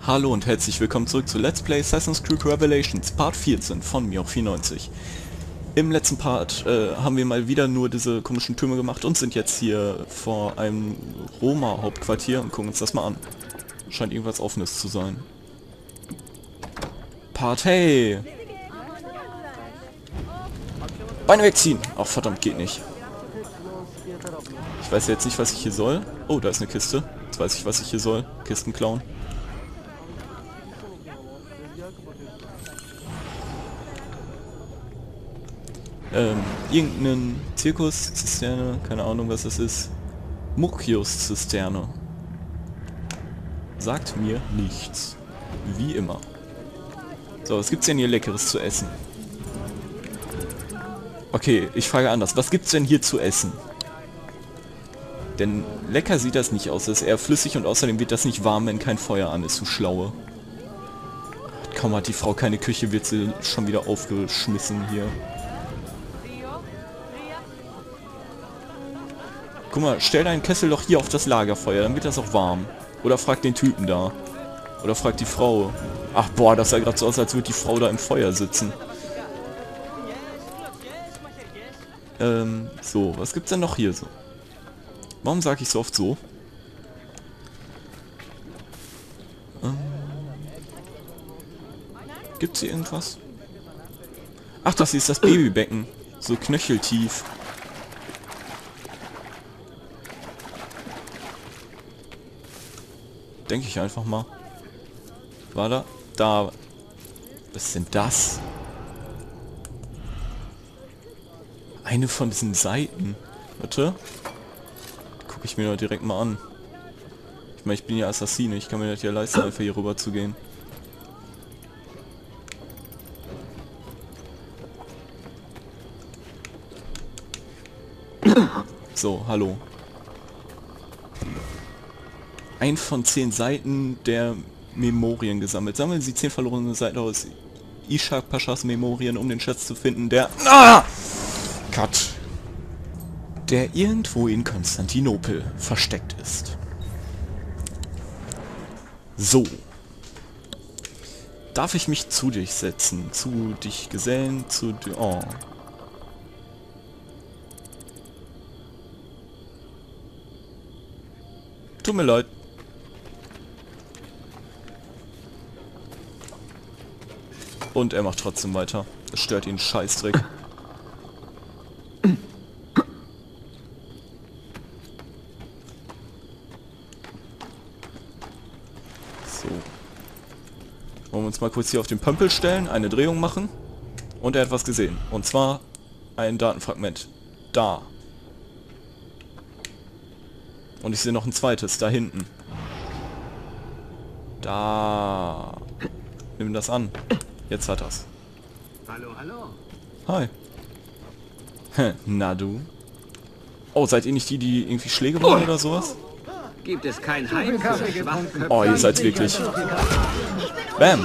Hallo und herzlich willkommen zurück zu Let's Play Assassin's Creed Revelations Part 14 von Mioch94. Im letzten Part haben wir mal wieder nur diese komischen Türme gemacht und sind jetzt hier vor einem Roma-Hauptquartier und gucken uns das mal an. Scheint irgendwas Offenes zu sein. Party! Beine wegziehen! Ach verdammt, geht nicht. Ich weiß jetzt nicht, was ich hier soll. Oh, da ist eine Kiste. Jetzt weiß ich, was ich hier soll. Kisten klauen. Irgendeinen Zirkus-Zisterne, keine Ahnung, was das ist. Mucius-Zisterne. Sagt mir nichts. Wie immer. So, was gibt's denn hier Leckeres zu essen? Okay, ich frage anders. Was gibt's denn hier zu essen? Denn lecker sieht das nicht aus. Das ist eher flüssig und außerdem wird das nicht warm, wenn kein Feuer an ist, du Schlaue. Kaum hat die Frau keine Küche, wird sie schon wieder aufgeschmissen hier. Guck mal, stell deinen Kessel doch hier auf das Lagerfeuer, dann wird das auch warm. Oder frag den Typen da. Oder frag die Frau. Ach boah, das sah gerade so aus, als würde die Frau da im Feuer sitzen. So, was gibt's denn noch hier so? Warum sage ich so oft so? Gibt's hier irgendwas? Ach, das hier ist das Babybecken. So knöcheltief. Denke ich einfach mal. War da? Da. Was ist denn das? Eine von diesen Seiten. Warte. Gucke ich mir doch direkt mal an. Ich meine, ich bin ja Assassine. Ich kann mir das ja leisten, einfach hier rüber zu gehen. So, hallo. Ein von 10 Seiten der Memorien gesammelt. Sammeln Sie 10 verlorene Seiten aus Ishak Paschas Memorien, um den Schatz zu finden, der... Cut. Der irgendwo in Konstantinopel versteckt ist. So. Darf ich mich zu dich setzen? Zu dich gesellen? Zu... Oh. Tut mir leid. Und er macht trotzdem weiter. Das stört ihn Scheißdreck. So. Wollen wir uns mal kurz hier auf den Pömpel stellen, eine Drehung machen. Und er hat was gesehen. Und zwar ein Datenfragment. Da. Und ich sehe noch ein zweites, da hinten. Da. Nimm das an. Jetzt hat er's. Hallo, hallo. Hi. Na du? Oh, seid ihr nicht die, die irgendwie Schläge wollen oder sowas? Gibt es kein Heim für Schwachköpfe? Oh, ihr seid wirklich. Bam.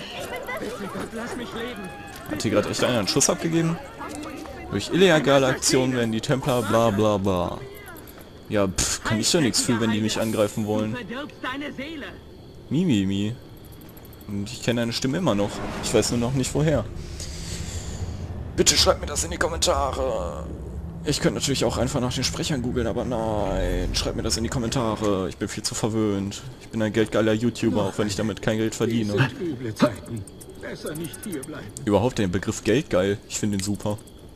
Hat hier gerade echt einer einen Schuss abgegeben? Durch illegale Aktionen werden die Templer bla bla bla. Ja, pff, kann ich doch nichts für, wenn die mich angreifen wollen. Mimimi. Und ich kenne deine Stimme immer noch. Ich weiß nur noch nicht woher. Bitte schreibt mir das in die Kommentare. Ich könnte natürlich auch einfach nach den Sprechern googeln, aber nein. Schreibt mir das in die Kommentare. Ich bin viel zu verwöhnt. Ich bin ein geldgeiler YouTuber, auch wenn ich damit kein Geld verdiene. Überhaupt den Begriff geldgeil. Ich finde ihn super.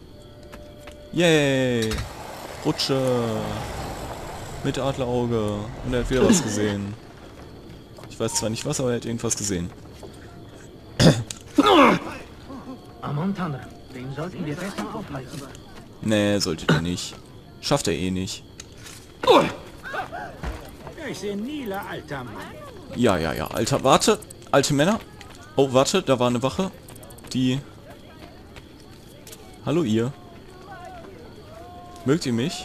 Yay. Rutsche. Mit Adlerauge. Und er hat wieder was gesehen. Ich weiß zwar nicht was, aber er hat irgendwas gesehen. Den sollten wir besser aufhalten. Nee, solltet ihr nicht. Schafft er eh nicht. Ich sehe Nila, alter Mann. Ja, ja, ja. Alter, warte. Alte Männer. Oh, warte, da war eine Wache. Die... Hallo ihr. Mögt ihr mich?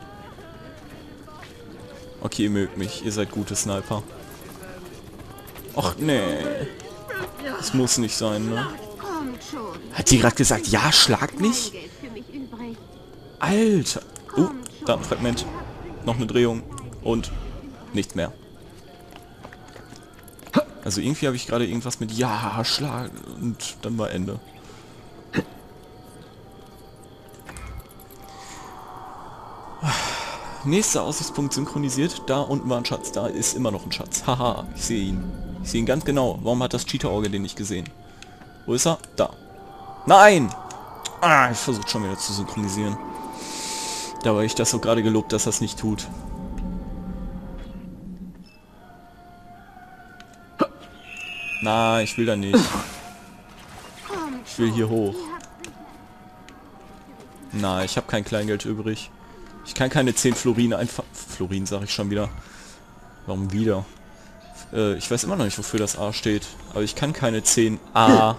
Okay, ihr mögt mich. Ihr seid gute Sniper. Ach, nee. Das muss nicht sein, ne? Hat die gerade gesagt, ja, schlag mich? Alter. Datenfragment. Noch eine Drehung. Und nichts mehr. Also irgendwie habe ich gerade irgendwas mit ja, Schlag und dann war Ende. Nächster Aussichtspunkt synchronisiert. Da unten war ein Schatz. Da ist immer noch ein Schatz. Haha, ich sehe ihn. Ich sehe ihn ganz genau. Warum hat das Cheater-Auge den nicht gesehen? Wo ist er? Da. Nein! Ah, ich versuche schon wieder zu synchronisieren. Da war ich das so gerade gelobt, dass das nicht tut. Na, ich will da nicht. Ich will hier hoch. Na, ich habe kein Kleingeld übrig. Ich kann keine 10 Florin einfach... Florin sage ich schon wieder. Warum wieder? Ich weiß immer noch nicht, wofür das A steht. Aber ich kann keine 10 A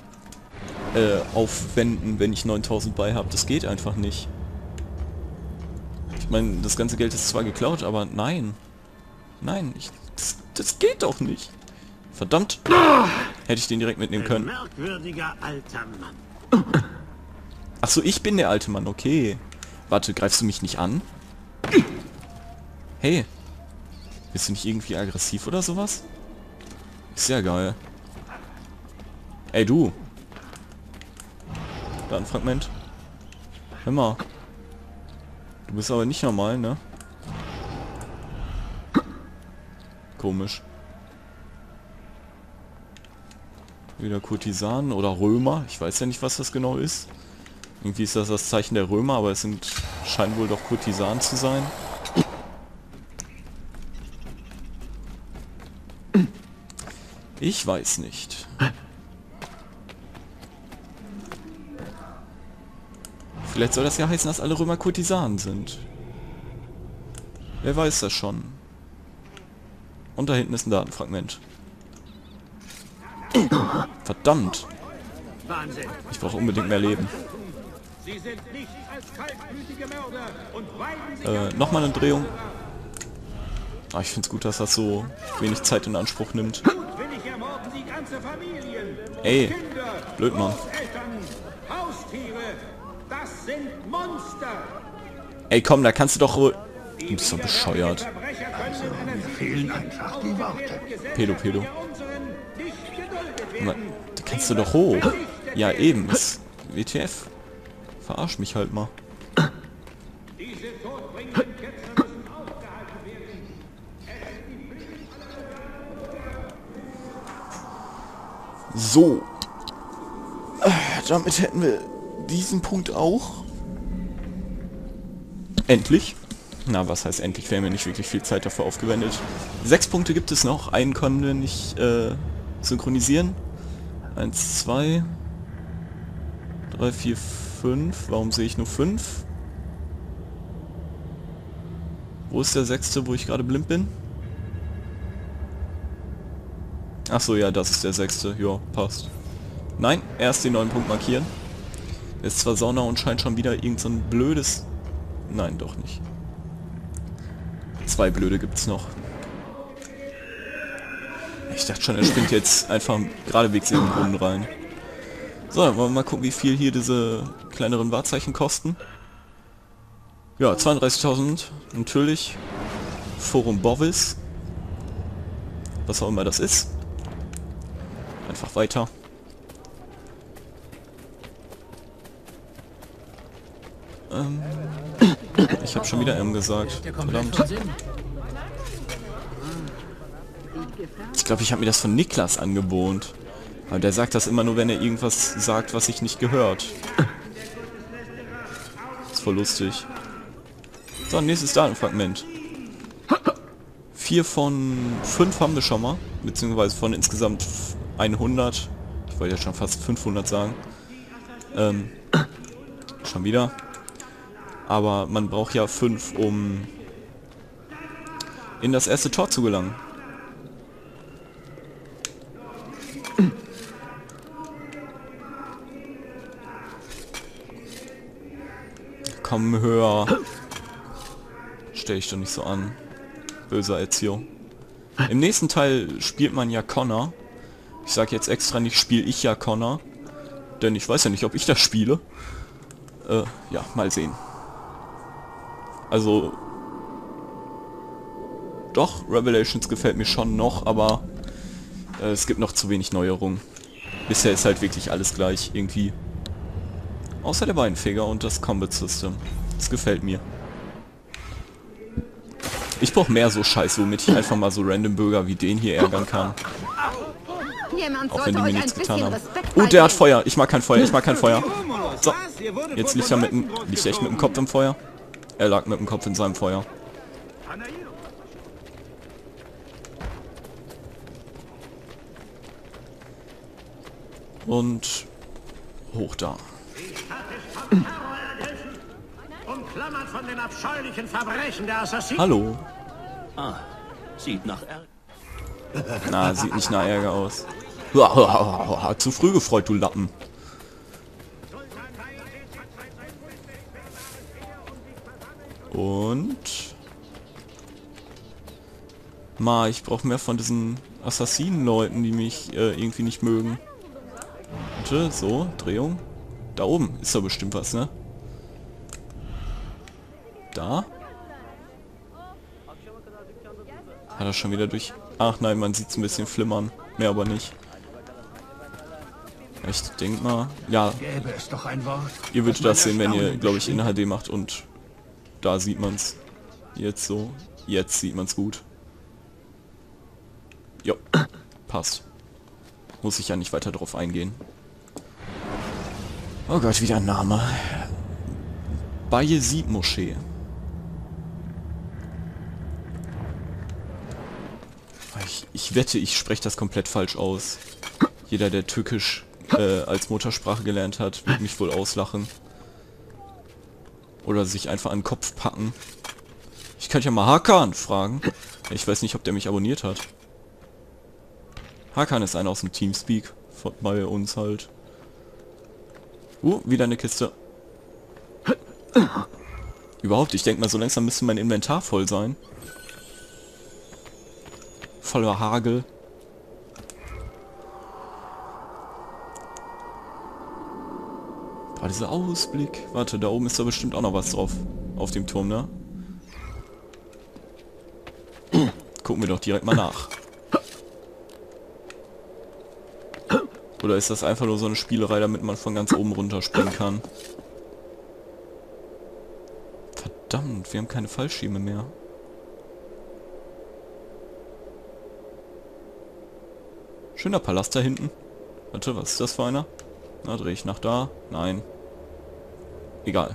aufwenden, wenn ich 9000 bei habe. Das geht einfach nicht. Ich meine, das ganze Geld ist zwar geklaut, aber nein. Nein, das geht doch nicht. Verdammt. Hätte ich den direkt mitnehmen können. Merkwürdiger alter Mann. Achso, ich bin der alte Mann, okay. Warte, greifst du mich nicht an? Hey. Bist du nicht irgendwie aggressiv oder sowas? Ist ja geil. Ey, du. Da ein Fragment. Hör mal. Du bist aber nicht normal, ne? Komisch. Wieder Kurtisanen oder Römer. Ich weiß ja nicht, was das genau ist. Irgendwie ist das das Zeichen der Römer, aber es scheinen wohl doch Kurtisanen zu sein. Ich weiß nicht. Vielleicht soll das ja heißen, dass alle Römer Kurtisanen sind. Wer weiß das schon. Und da hinten ist ein Datenfragment. Verdammt. Wahnsinn. Ich brauche unbedingt mehr Leben. Sie sind nicht als kaltblütige Mörder und weiden sich Nochmal eine Drehung. Ah, ich finde es gut, dass das so wenig Zeit in Anspruch nimmt. mutwillig ermorden sie ganze Familien. Ey, Kinder, blöd, Mann. Großeltern, Haustiere. Das sind Monster. Ey, komm, da kannst du doch... Du bist doch bescheuert. Verbrecher können in einer Fehlen einfach die Worte. Pedo. der unseren nicht geduldet werden. Da kannst du doch hoch. Ja, eben. Ist WTF. Verarsch mich halt mal. Diese todbringenden Ketzer müssen aufgehalten werden. So. Damit hätten wir diesen Punkt auch. Endlich. Na, was heißt endlich? Wir haben ja nicht wirklich viel Zeit dafür aufgewendet. 6 Punkte gibt es noch. Einen können wir nicht synchronisieren. 1, 2, 3, 4, 5. Warum sehe ich nur 5? Wo ist der 6., wo ich gerade blind bin? Achso, ja, das ist der 6. Ja, passt. Nein, erst den neuen Punkt markieren. Der ist zwar Sauna und scheint schon wieder irgend so ein blödes... Nein, doch nicht. 2 blöde gibt's noch. Ich dachte schon, er springt jetzt einfach geradewegs in den Brunnen rein. So, dann wollen wir mal gucken, wie viel hier diese kleineren Wahrzeichen kosten. Ja, 32.000, natürlich. Forum Bovis. Was auch immer das ist. Einfach weiter. Ich habe schon wieder M gesagt. Verdammt. Ich glaube, ich habe mir das von Niklas angewohnt. Aber der sagt das immer nur, wenn er irgendwas sagt, was ich nicht gehört. Ist voll lustig. So, nächstes Datenfragment. 4 von 5 haben wir schon mal. Beziehungsweise von insgesamt 100. Ich wollte ja schon fast 500 sagen. Schon wieder. Aber man braucht ja 5, um in das erste Tor zu gelangen. Komm höher. Stell ich doch nicht so an. Böser Ezio. Im nächsten Teil spielt man ja Connor. Ich sage jetzt extra nicht, spiele ich ja Connor. Denn ich weiß ja nicht, ob ich das spiele. Ja, mal sehen. Also... Doch, Revelations gefällt mir schon noch, aber... Es gibt noch zu wenig Neuerungen. Bisher ist halt wirklich alles gleich, irgendwie. Außer der Beinfeger und das Combat System. Das gefällt mir. Ich brauche mehr so Scheiße, womit ich einfach mal so random Bürger wie den hier ärgern kann. Jemand Auch wenn sollte die mir euch nichts ein getan bisschen haben. Respekt Oh, der hat beibringen. Feuer. Ich mag kein Feuer, ich mag kein Feuer. So, Was? Ihr wurdet jetzt von liegt er mit dem... Soldaten Liegt er echt mit dem Kopf im Feuer? Er lag mit dem Kopf in seinem Feuer. Und... hoch da. Umklammert von den abscheulichen Verbrechen der Assassinen. Hallo. Sieht nach Na, sieht nicht nach Ärger aus. Zu früh gefreut, du Lappen. Und... ich brauche mehr von diesen Assassinen-Leuten, die mich irgendwie nicht mögen. Warte, so, Drehung. Da oben ist doch bestimmt was, ne? Da? Hat er schon wieder durch... Ach nein, man sieht es ein bisschen flimmern. Mehr aber nicht. Ich denk mal... Ja, Gäbe es doch ein Wort. ihr würdet das sehen, wenn ihr, glaube ich, in HD macht und... Da sieht man's. Jetzt so. Jetzt sieht man's gut. Jo, passt. Muss ich ja nicht weiter drauf eingehen. Oh Gott, wieder ein Name. Bayezid-Moschee. Ich wette, ich spreche das komplett falsch aus. Jeder, der Türkisch als Muttersprache gelernt hat, wird mich wohl auslachen. Oder sich einfach an den Kopf packen. Ich könnte ja mal Hakan fragen. Ich weiß nicht, ob der mich abonniert hat. Hakan ist einer aus dem Teamspeak. Bei uns halt. Wieder eine Kiste. Überhaupt, ich denke mal, so langsam müsste mein Inventar voll sein. Voller Hagel. Dieser Ausblick. Warte, da oben ist da bestimmt auch noch was drauf. Auf dem Turm, ne? Gucken wir doch direkt mal nach. Oder ist das einfach nur so eine Spielerei, damit man von ganz oben runterspringen kann? Verdammt, wir haben keine Fallschirme mehr. Schöner Palast da hinten. Warte, was ist das für einer? Na, drehe ich nach da? Nein. Egal.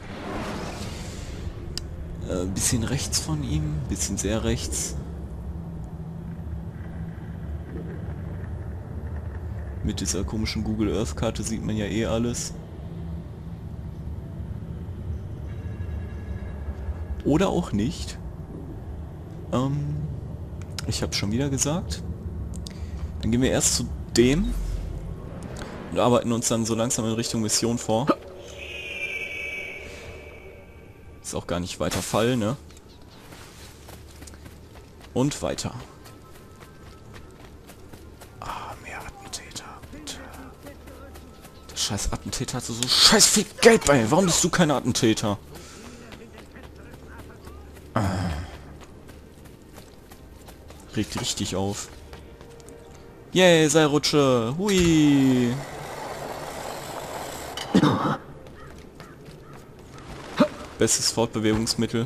Bisschen rechts von ihm, bisschen sehr rechts. Mit dieser komischen Google Earth Karte sieht man ja eh alles. Oder auch nicht. Ich habe schon wieder gesagt. Dann gehen wir erst zu dem und arbeiten uns dann so langsam in Richtung Mission vor. Ist auch gar nicht weiter Fall, ne? Und weiter. Mehr Attentäter, bitte. Der scheiß Attentäter hatte so scheiß viel Geld bei. Warum bist du kein Attentäter? Regt richtig auf. Yay, Seilrutsche. Hui. Bestes Fortbewegungsmittel.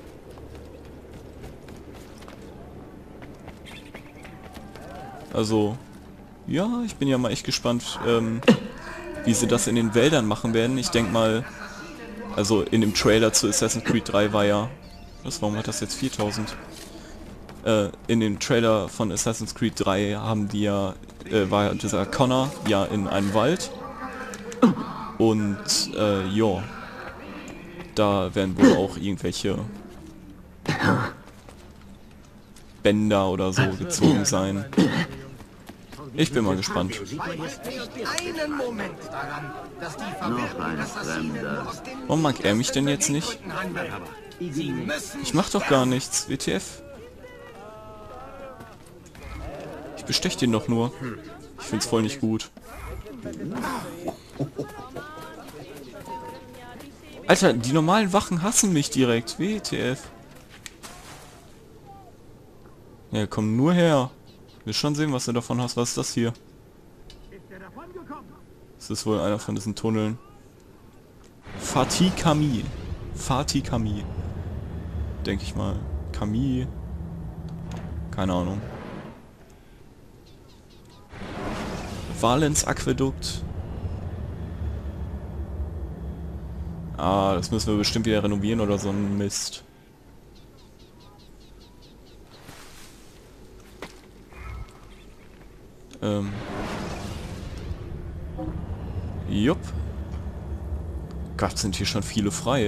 Also, ja, ich bin ja mal echt gespannt, wie sie das in den Wäldern machen werden. Ich denke mal, also in dem Trailer zu Assassin's Creed 3 war ja... warum hat das jetzt 4000? In dem Trailer von Assassin's Creed 3 haben die ja, war dieser Connor ja in einem Wald. Und, ja. Da werden wohl auch irgendwelche Bänder oder so gezogen sein. Ich bin mal gespannt. Einen Moment daran, dass die verwirrten Assassinen aus dem Warum mag er mich denn jetzt nicht? Sie müssen Ich mach doch gar nichts, WTF. Ich bestech den doch nur. Ich find's voll nicht gut. Alter, die normalen Wachen hassen mich direkt. WTF. Ja, komm nur her. Will schon sehen, was du davon hast. Was ist das hier? Ist er davongekommen? Das ist wohl einer von diesen Tunneln. Fatih Kami. Fatih Kami. Denke ich mal. Kami. Keine Ahnung. Valens Aquädukt. Ah, das müssen wir bestimmt wieder renovieren oder so ein Mist. Jupp. Gott, sind hier schon viele frei.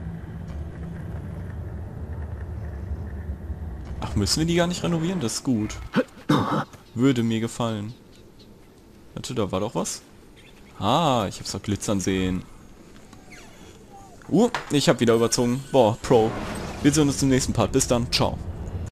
Ach, müssen wir die gar nicht renovieren? Das ist gut. Würde mir gefallen. Warte, da war doch was. Ah, ich hab's doch glitzern sehen. Ich hab wieder überzogen. Boah, Pro. Wir sehen uns im nächsten Part. Bis dann. Ciao.